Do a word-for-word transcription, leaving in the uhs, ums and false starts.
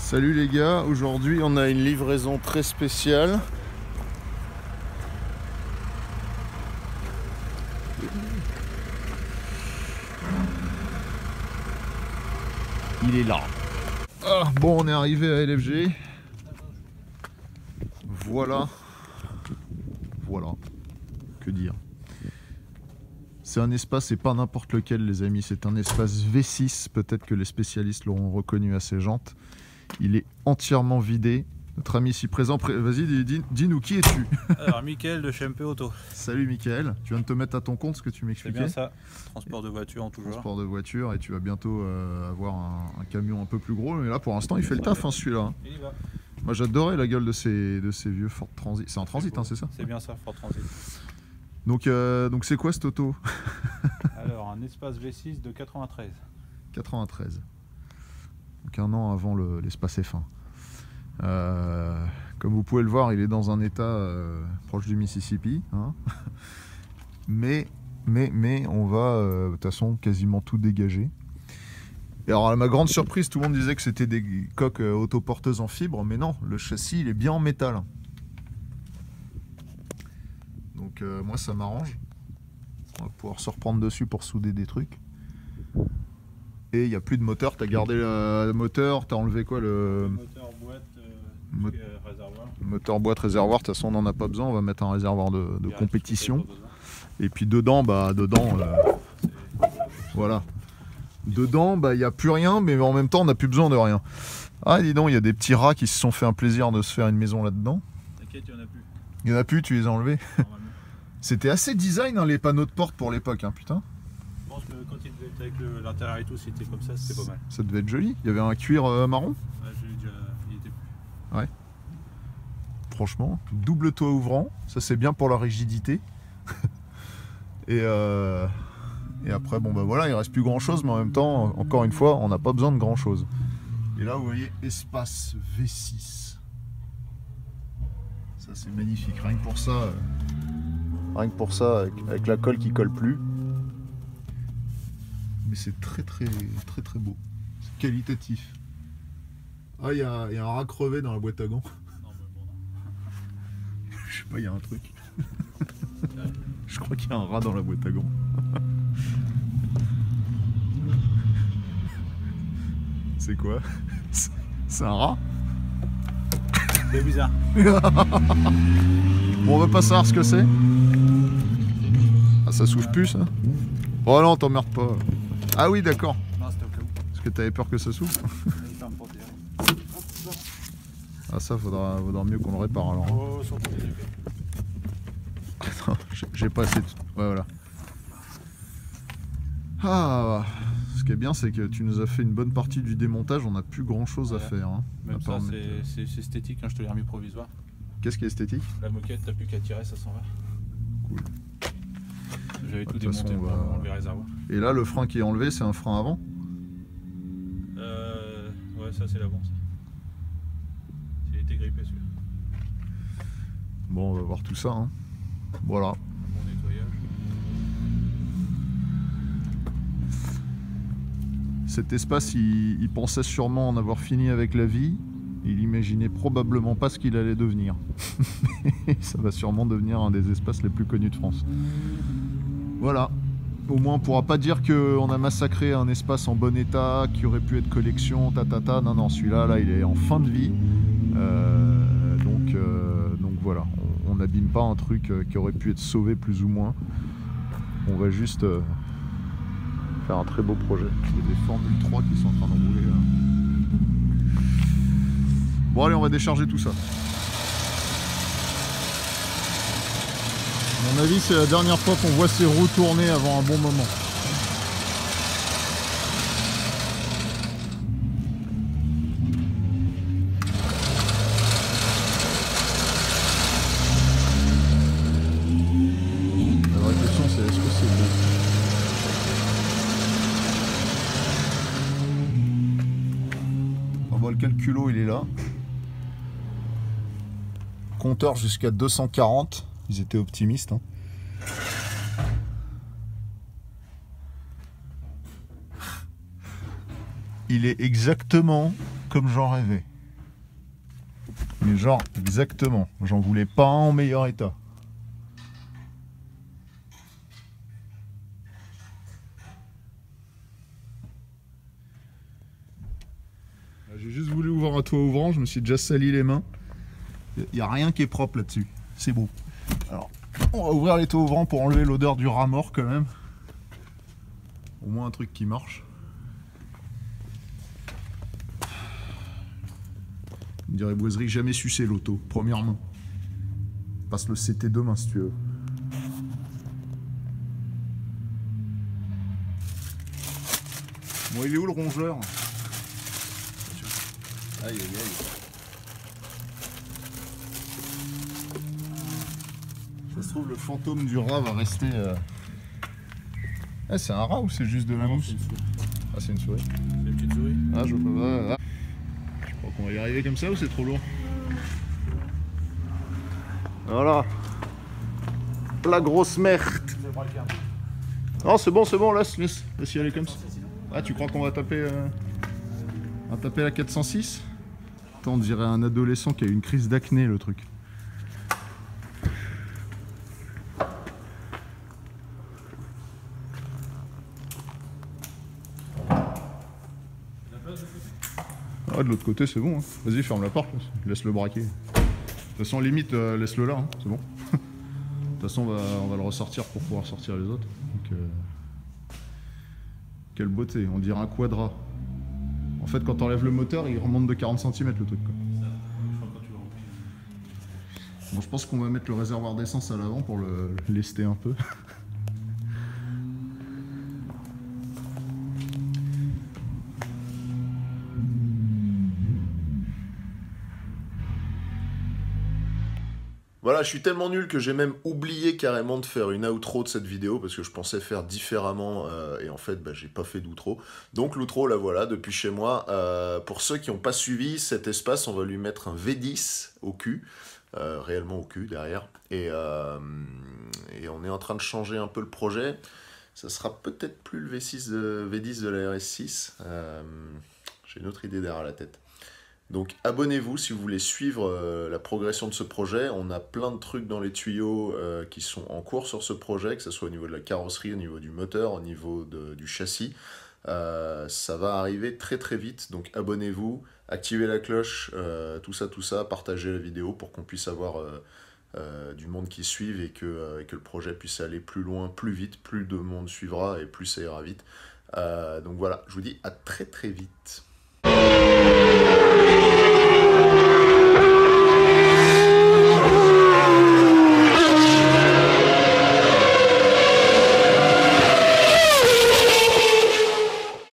Salut les gars, aujourd'hui on a une livraison très spéciale. Il est là. Ah, bon, on est arrivé à L F G. Voilà. Voilà. Que dire. C'est un espace et pas n'importe lequel les amis, c'est un espace V six, peut-être que les spécialistes l'auront reconnu à ses jantes. Il est entièrement vidé. Notre ami ici présent, pré... vas-y, dis-nous, dis qui es-tu? Alors, Mickaël de chez M P Auto. Salut Mickaël, tu viens de te mettre à ton compte ce que tu m'expliquais? C'est bien ça, transport de voiture en tout genre. Transport de voiture, et tu vas bientôt euh, avoir un, un camion un peu plus gros, mais là pour l'instant il fait le taf hein, celui-là. Il y va. Moi j'adorais la gueule de ces, de ces vieux Ford Transit. C'est un Transit, hein, c'est ça? C'est bien ça, Ford Transit. Donc euh, donc c'est quoi cette auto? Alors, un espace V six de quatre-vingt-treize. quatre-vingt-treize. Donc un an avant l'espace F un. Euh, comme vous pouvez le voir, il est dans un état euh, proche du Mississippi. Hein. mais, mais, mais on va euh, de toute façon quasiment tout dégager. Et alors à ma grande surprise, tout le monde disait que c'était des coques euh, autoporteuses en fibre, mais non, le châssis il est bien en métal. Donc euh, moi ça m'arrange. On va pouvoir se reprendre dessus pour souder des trucs. Et il n'y a plus de moteur, tu as gardé le, le moteur, tu as enlevé quoi le... le moteur boîte, euh, Mo réservoir. Moteur boîte réservoir, de toute façon on n'en a pas besoin, on va mettre un réservoir de, de compétition. Et puis dedans, bah dedans, euh, voilà. Dedans, bah il n'y a plus rien, mais en même temps on n'a plus besoin de rien. Ah dis donc, il y a des petits rats qui se sont fait un plaisir de se faire une maison là-dedans. T'inquiète, il n'y en a plus. Il n'y en a plus, tu les as enlevés. C'était assez design hein, les panneaux de porte pour l'époque, hein, putain. Je pense que quand il devait être avec l'intérieur et tout, c'était comme ça, c'était pas mal. Ça devait être joli. Il y avait un cuir euh, marron. Ouais, je l'ai déjà, il était plus. Ouais. Franchement, double toit ouvrant, ça c'est bien pour la rigidité. et, euh, et après, bon bah voilà, il reste plus grand chose, mais en même temps, encore une fois, on n'a pas besoin de grand chose. Et là, vous voyez, espace V six. Ça c'est magnifique, rien que pour ça. Euh, rien que pour ça, avec, avec la colle qui colle plus. Mais c'est très très très très beau. C'est qualitatif. Ah, il y, y a un rat crevé dans la boîte à gants. Non, mais bon, non. Je sais pas, il y a un truc. Je crois qu'il y a un rat dans la boîte à gants. C'est quoi? C'est un rat? C'est bizarre. Bon, on veut pas savoir ce que c'est. Ah, ça s'ouvre plus ça? Oh non, t'emmerdes pas. Ah oui, d'accord. Non, c'était au cas où. Parce que t'avais peur que ça s'ouvre. Ah, ça, faudra, faudra mieux qu'on le répare alors. Oh, surtout les épées. Attends, j'ai pas assez de... Ouais, voilà. Ah, ce qui est bien, c'est que tu nous as fait une bonne partie du démontage. On n'a plus grand chose voilà. à faire. Hein, Même ça, c'est mettre... esthétique. Hein, je te l'ai remis provisoire. Qu'est-ce qui est esthétique? La moquette, t'as plus qu'à tirer, ça s'en va. Cool. J'avais tout de démonté façon, pour va... enlever le réservoir. Et là, le frein qui est enlevé, c'est un frein avant? Euh... Ouais, ça, c'est l'avant. Il a été grippé celui-là. Bon, on va voir tout ça. Hein. Voilà. Bon nettoyage. Cet espace, il, il pensait sûrement en avoir fini avec la vie. Il imaginait probablement pas ce qu'il allait devenir. Ça va sûrement devenir un des espaces les plus connus de France. Voilà. Au moins, on pourra pas dire qu'on a massacré un espace en bon état, qui aurait pu être collection, tatata. Non, non, celui-là, là, il est en fin de vie. Euh, donc, euh, donc voilà. On n'abîme pas un truc qui aurait pu être sauvé plus ou moins. On va juste euh, faire un très beau projet. Il y a des Formule trois qui sont en train de rouler là. Bon allez, on va décharger tout ça. À mon avis, c'est la dernière fois qu'on voit ces roues tourner avant un bon moment. La vraie question, c'est est-ce que c'est beau? Bon, le calculo, il est là. Compteur jusqu'à deux cent quarante. Ils étaient optimistes. Hein. Il est exactement comme j'en rêvais. Mais genre, exactement. J'en voulais pas un en meilleur état. J'ai juste voulu ouvrir un toit ouvrant, je me suis déjà sali les mains. Il n'y a rien qui est propre là-dessus. C'est beau. Alors, on va ouvrir les toits ouvrants pour enlever l'odeur du rat mort quand même. Au moins un truc qui marche. On dirait Boiserie, jamais sucé l'auto, première main. Passe le C T demain si tu veux. Bon, il est où le rongeur? Aïe aïe aïe. Ça se trouve, le fantôme du rat va rester... Euh... Ah, c'est un rat ou c'est juste de la mousse? Ah, c'est une souris. C'est une petite souris. Ah, je peux pas... Je crois qu'on va y arriver comme ça ou c'est trop lourd? Voilà. La grosse merde. Non, c'est bon, c'est bon, laisse, laisse, laisse y aller comme ça. Ah, tu crois qu'on va taper... Euh... On va taper la quatre cent six? Attends, on dirait un adolescent qui a eu une crise d'acné, le truc. Ah, de l'autre côté, c'est bon. Hein. Vas-y, ferme la porte. Laisse-le braquer. De toute façon, limite, euh, laisse-le là. Hein. C'est bon. De toute façon, on va, on va le ressortir pour pouvoir sortir les autres. Donc, euh... quelle beauté. On dirait un quadra. En fait, quand t'enlèves le moteur, il remonte de quarante centimètres le truc. Quoi. Bon, je pense qu'on va mettre le réservoir d'essence à l'avant pour le lester un peu. Voilà, je suis tellement nul que j'ai même oublié carrément de faire une outro de cette vidéo parce que je pensais faire différemment euh, et en fait bah, j'ai pas fait d'outro. Donc l'outro la voilà depuis chez moi. Euh, pour ceux qui n'ont pas suivi cet espace, on va lui mettre un V dix au cul, euh, réellement au cul derrière. Et, euh, et on est en train de changer un peu le projet. Ça sera peut-être plus le V six de, V dix de la R S six. Euh, j'ai une autre idée derrière la tête. Donc abonnez-vous si vous voulez suivre euh, la progression de ce projet. On a plein de trucs dans les tuyaux euh, qui sont en cours sur ce projet, que ce soit au niveau de la carrosserie, au niveau du moteur, au niveau de, du châssis. Euh, ça va arriver très très vite, donc abonnez-vous, activez la cloche, euh, tout ça, tout ça, partagez la vidéo pour qu'on puisse avoir euh, euh, du monde qui suive et que, euh, et que le projet puisse aller plus loin, plus vite, plus de monde suivra et plus ça ira vite. Euh, donc voilà, je vous dis à très très vite.